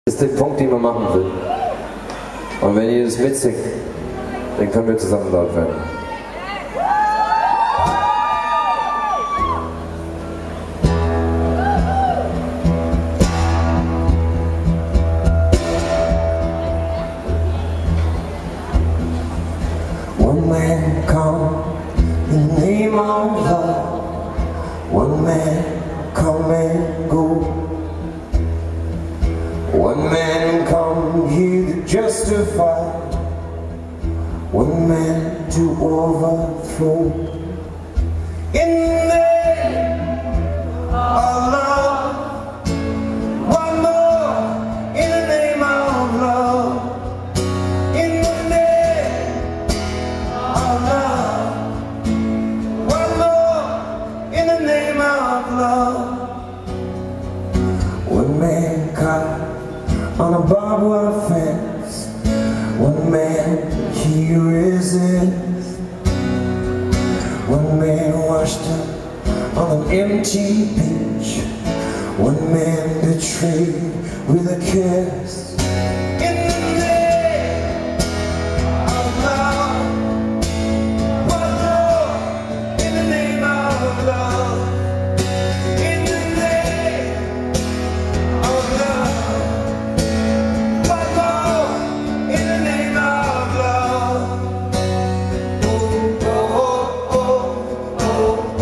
ist der Punkt, den man machen will. Und wenn ihr das mitsingt, dann können wir zusammen laut werden. One man come in the name of love. One man come and go. One man come here to justify. One man to overthrow. In the name of love. One more in the name of love. In the name of love. One more in the name of love. One man caught on a barbed wire fence. One man he resists. One man washed up on an empty beach. One man betrayed with a kiss. In the name of love. One more in the name of love. In the name of love. One more in the name of love. Oh, oh, oh, oh, oh, oh,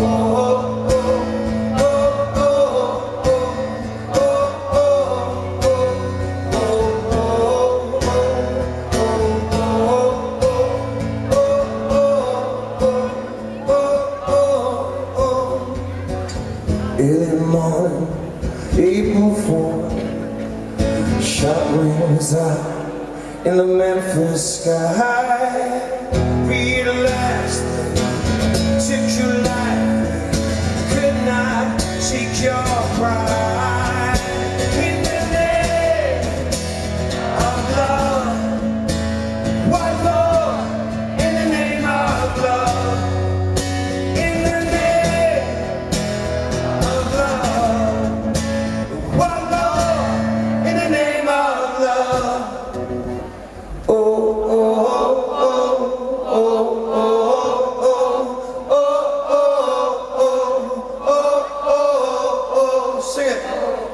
early morning, April 4th, shot rings out in the Memphis sky. Realized that took your life, could not take your pride. In the name of love, one more in the name of love. In the name of love, one more in the name of love. Oh, oh, oh, oh, oh, oh, oh, oh, oh, oh, sing it.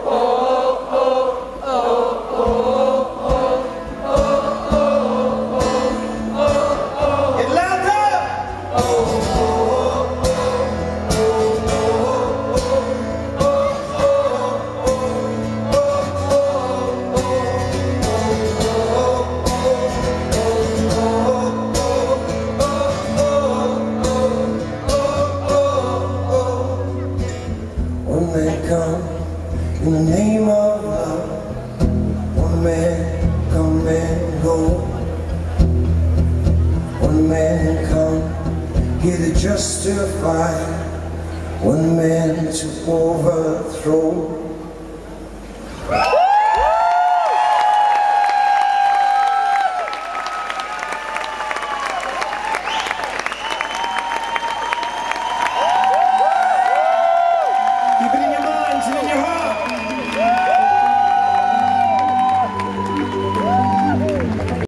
Get louder. One man come in the name of love. One man come and go. One man come here to justify. One man to overthrow.